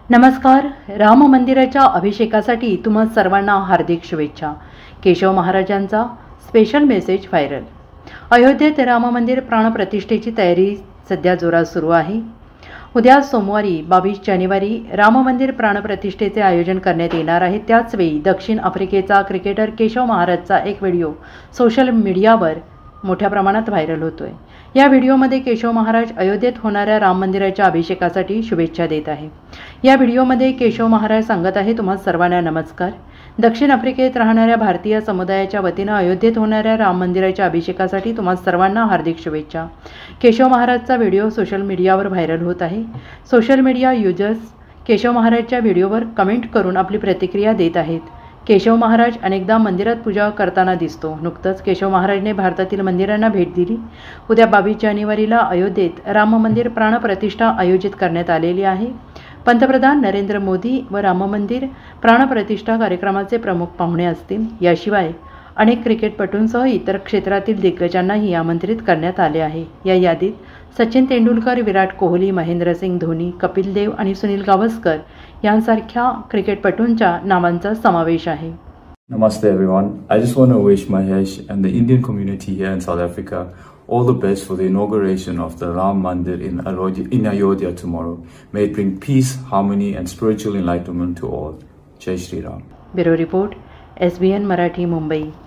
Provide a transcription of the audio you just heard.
नमस्कार. राम मंदिराच्या अभिषेकासाठी तुम्हा सर्वांना हार्दिक शुभेच्छा. केशव महाराजांचा स्पेशल मेसेज व्हायरल. अयोध्येत राम मंदिर प्राणप्रतिष्ठेची तयारी सध्या जोरात सुरू आहे. उद्या सोमवारी 22 जानेवारी राम मंदिर प्राणप्रतिष्ठेचे आयोजन करण्यात येणार आहे. त्याचवेळी दक्षिण आफ्रिकेचा क्रिकेटर केशव महाराजचा एक व्हिडिओ सोशल मीडियावर मोठ्या प्रमाणात व्हायरल होतोय. या व्हिडिओमध्ये केशव महाराज अयोध्येत होणाऱ्या राम मंदिराच्या अभिषेकासाठी शुभेच्छा देत आहे. या व्हिडिओमध्ये केशव महाराज सांगत आहे, तुम्हा सर्वांना नमस्कार. दक्षिण आफ्रिकेत राहणाऱ्या भारतीय समुदायाच्या वतीनं अयोध्येत होणाऱ्या राम मंदिराच्या अभिषेकासाठी तुम्हा सर्वांना हार्दिक शुभेच्छा. केशव महाराजचा व्हिडिओ सोशल मीडियावर व्हायरल होत आहे. सोशल मीडिया युजर्स केशव महाराजच्या व्हिडिओवर कमेंट करून आपली प्रतिक्रिया देत आहेत. केशव महाराज अनेकदा मंदिरात पूजा करताना दिसतो. नुकतंच केशव महाराजने भारतातील मंदिरांना भेट दिली. उद्या 22 जानेवारीला अयोध्येत राम मंदिर प्राणप्रतिष्ठा आयोजित करण्यात आलेली आहे. पंतप्रधान नरेंद्र मोदी व राम मंदिर प्राणप्रतिष्ठा कार्यक्रमाचे प्रमुख पाहुणे असतील. याशिवाय अनेक क्रिकेटपटूंसह इतर क्षेत्रातील दिग्गजांनाही आमंत्रित करण्यात आले आहे. या यादीत सचिन तेंडुलकर, विराट कोहली, महेंद्रसिंग धोनी, कपिल देव आणि सुनील गावस्कर यांसारख्या क्रिकेटपटूंच्या नावांचा समावेश आहे. Namaste everyone. I just want to wish Mahesh and the Indian community here in South Africa all the best for the inauguration of the Ram Mandir in Ayodhya tomorrow. May it bring peace, harmony and spiritual enlightenment to all. Jai Shri Ram. Bureau report, SBN Marathi, Mumbai.